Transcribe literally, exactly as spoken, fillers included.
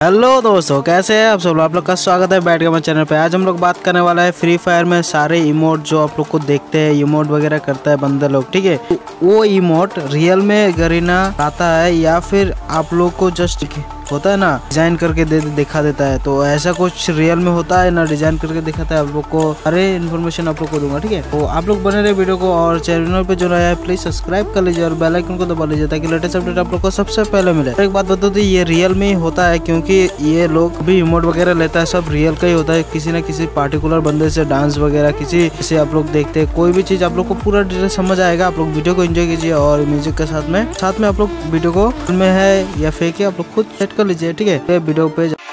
Hello दोस्तों, कैसे हैं आप सब। आप लोग का स्वागत है बैठ गेमर चैनल पे। आज हम लोग बात करने वाला है फ्री फायर में सारे इमोट जो आप लोग को देखते हैं, इमोट वगैरह करता है बंदे लोग, ठीक है। तो वो इमोट रियल में गरीना आता है या फिर आप लोग को जस्ट होता है ना डिजाइन करके दे दिखा देता है। तो ऐसा कुछ रियल में होता है ना, डिजाइन करके दिखाता है आप लोग को। अरे इन्फॉर्मेशन आप लोग को दूंगा, ठीक है। तो आप लोग बने रहे वीडियो को, और चैनल पे जो नया है प्लीज सब्सक्राइब कर लीजिए और बेल आइकन को दबा लीजिए ताकि लेटेस्ट अपडेट आप लोग को सबसे पहले मिले। एक बात बता दो, ये रियल में ही होता है क्योंकि ये लोग भी इमोट वगैरह लेता है, सब रियल का ही होता है। किसी न किसी पार्टिकुलर बंदे से डांस वगैरह किसी से आप लोग देखते हैं, कोई भी चीज आप लोग को पूरा डिटेल समझ आएगा। आप लोग वीडियो को एंजॉय कीजिए और म्यूजिक के साथ में साथ में आप लोग वीडियो को में है या फेक है आप लोग खुद सेट कर लीजिए, ठीक है। वीडियो पे